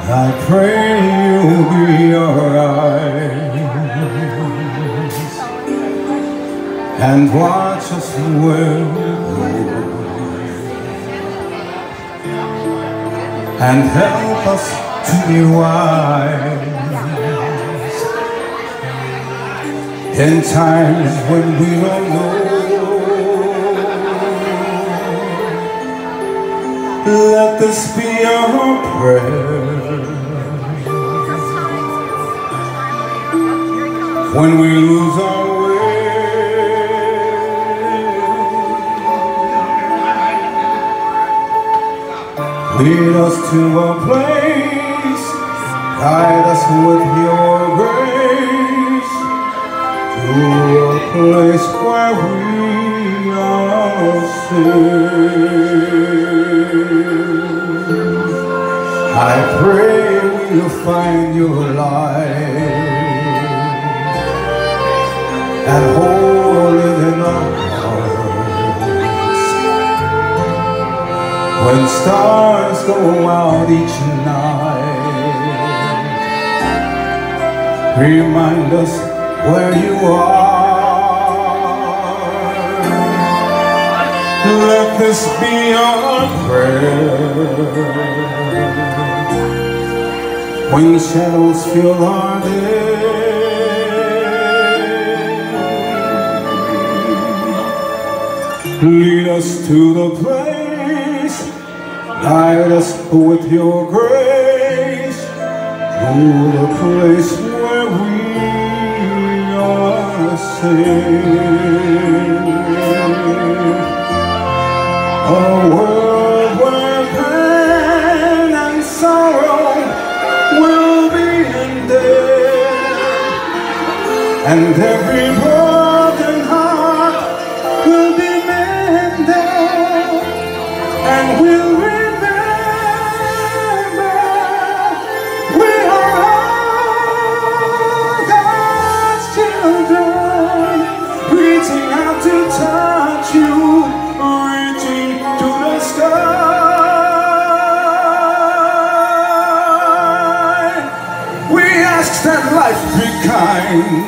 I pray you'll be alright and watch us where we go and help us to be wise in times when we don't know. Let this be our prayer when we lose our way. Lead us to a place, guide us with your grace, to a place where we are safe. I pray we'll find your light and hold it in our hearts. When stars go out each night, remind us where you are. Let this be our prayer when shadows fill our day. Lead us to the place, guide us with your grace, to the place where we are safe. A world where pain and sorrow will be ended, and every broken heart will be mended, and we'll remember we are all God's children, reaching out to touch you, reaching to the sky. We ask that life be kind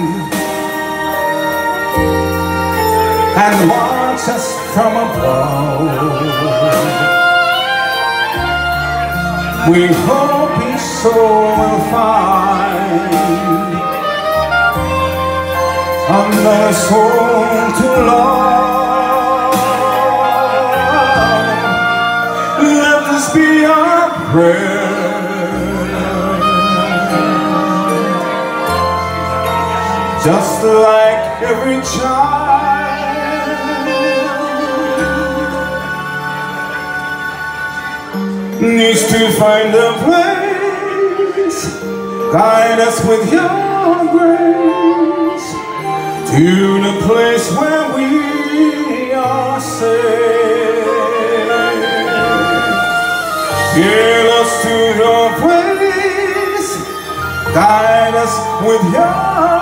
and watch us from above. We hope each soul will find another soul to love. Let this be our prayer, just like every child needs to find a place. Guide us with your grace to the place where we are safe. Get us to your place, guide us with your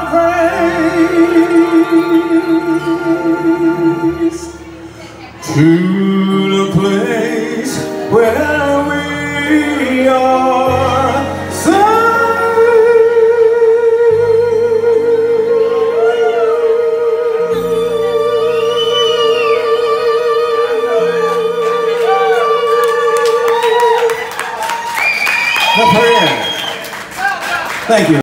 grace to the place where we are safe. The prayer. Thank you.